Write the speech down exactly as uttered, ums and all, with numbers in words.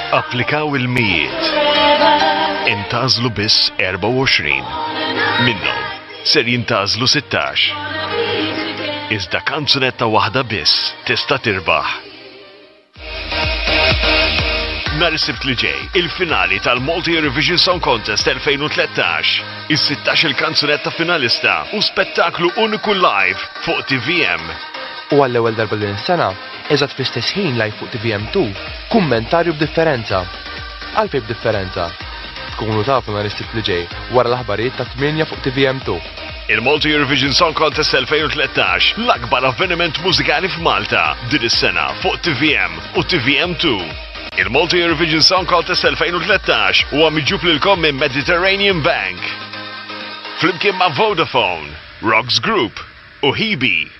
Applikaw il-mijiet. Intażlu biss erba' u għoxrin. Minnhom ser jintażlu sittax. Iżda kanzunetta waħda biss tista' tirbaħ. Nhar is-Sibt li ġej, il-finali tal-Malta Eurovision Song Contest elfejn u tlettax. Is-sittax il-kanzunetta finalista u spettaklu uniku live fuq T V M. U għall-ewwel darba din is-sena, eżatt fl-istess ħin live fuq T V M two, kummentarju b'differenza. Għalfejn b'differenza? Tkunu tafu nhar is-Sibt li ġej wara l-aħbarijiet ta' tminja fuq T V M two. Il-Malta Eurovision Song Contest elfejn u tlettax, l-akbar avveniment mużikali f'Malta din is-sena fuq T V M u T V M two. Il-Malta Eurovision Song Contest elfejn u tlettax huwa miġġub lilkom minn Mediterranean Bank. Flimkien ma' Vodafone, Rox Group u Hibi.